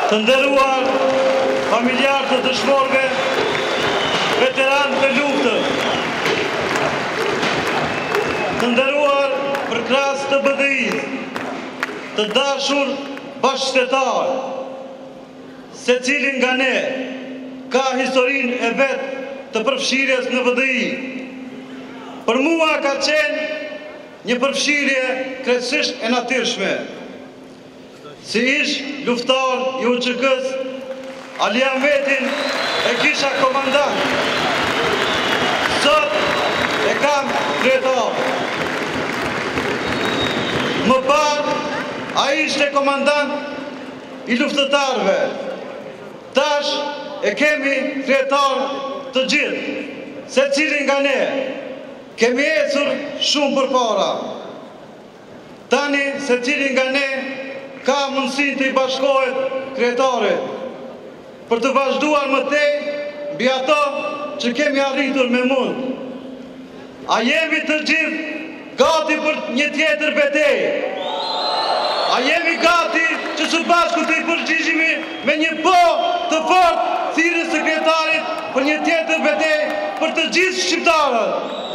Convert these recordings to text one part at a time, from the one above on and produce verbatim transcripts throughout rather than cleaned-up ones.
Të nderuar familjarë të dëshmorëve, veteranë të luftës, të nderuar përkras të B D I-s, të dashur bashkështetarë, secili nga ne ka historinë e vet të përfshirjes në B D I. Për mua ka qenë një përfshirje krejtësisht e natyrshme. Si ish luftar i U Q K-s, Ali Ahmetin e kisha komandant. Sot e kam kryetar. Më parë, a ishte komandant i luftëtarëve. Tash e kemi kryetar të gjithë, se cilin nga ne kemi ecur shumë përpara. Tani se cilin nga ne ka mundësin të i bashkohet kryetarit për të vazhduar më tej mbi ato që kemi arritur me mund. A jemi të gjithë gati për një tjetër betejë? A jemi gati që së bashku të i përgjigjemi me një po të fortë thirrjes së kryetarit për një tjetër betejë për të gjithë shqiptarët?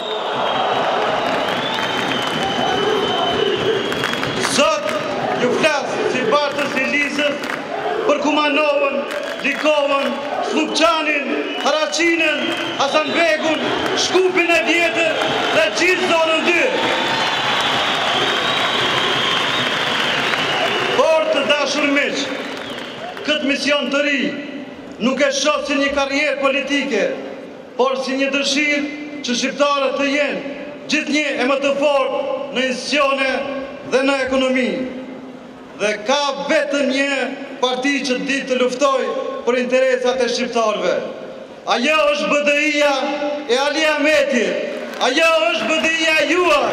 Sot ju flas si bartës i Lisës për Kumanovën, Likovën, Slupçanin, Haraqinën, Hasanbegun, Shkupin e vjetër dhe gjithë zonën dy. Por të dashur miq, këtë mision të ri nuk e shoh si një karrierë politike, por si një dëshirë që shqiptarët të jenë gjithnjë e më të fortë në institucione dhe në ekonomi. Dhe ka vetëm një parti që ditë të luftoj për interesat e shqiptarëve. Ajo është B D I-ja e Ali Ahmetit. Ajo është B D I-ja juaj.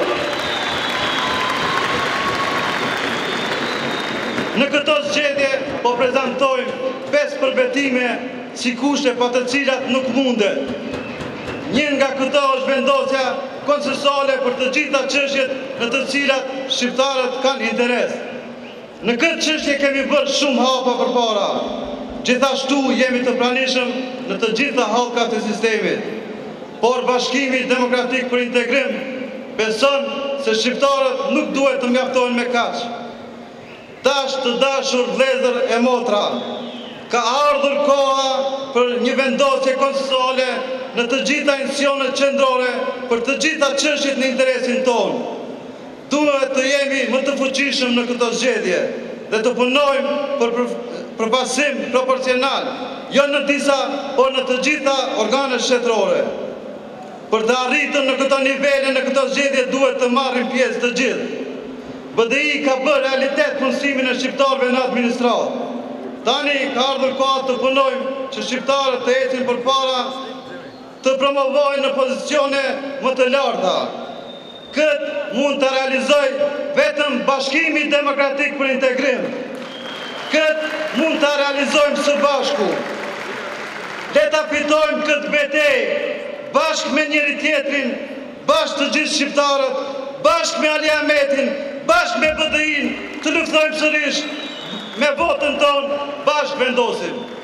Në këto zgjedhje po prezantojmë pesë përbetime si kushte pa të cilat nuk mundet. Një nga këto është vendosja konsensuale për të gjitha çështjet në të cilat shqiptarët kanë interes. Në këtë çështje kemi bërë shumë hapa përpara. Gjithashtu jemi të pranishëm në të gjitha hallkat e sistemit. Por Bashkimi Demokratik për Integrim beson se shqiptarët nuk duhet të mjaftohen me kaq. Tash të dashur vëllezër e motra, ka ardhur koha për një vendosje konsensuale në të gjitha institucionet qendrore për të gjitha çështjet në interesin tonë. Duhet të jemi më të fuqishëm në këtë zgjedhje dhe të punojmë për përpasim proporcional, jo në disa, por në të gjitha organet shtetërore. Për të arritur në këto nivele në këtë zgjedhje duhet të marrin pjesë të gjithë. B D I ka bërë realitet punësimin e shqiptarëve në administratë. Tani ka ardhur koha të punojmë që shqiptarët të ecin përpara, të promovojnë në pozicione më të larta. Këtë mund të realizoj vetëm Bashkimi Demokratik për Integrim. Këtë mund të realizojmë së bashku. Le ta fitojmë këtë betejë bashkë me njëri tjetrin, bashkë të gjithë shqiptarët, bashkë me Ali Ahmetin, bashkë me B D I-n, të luftojmë sërish me votën tonë, bashkë vendosim.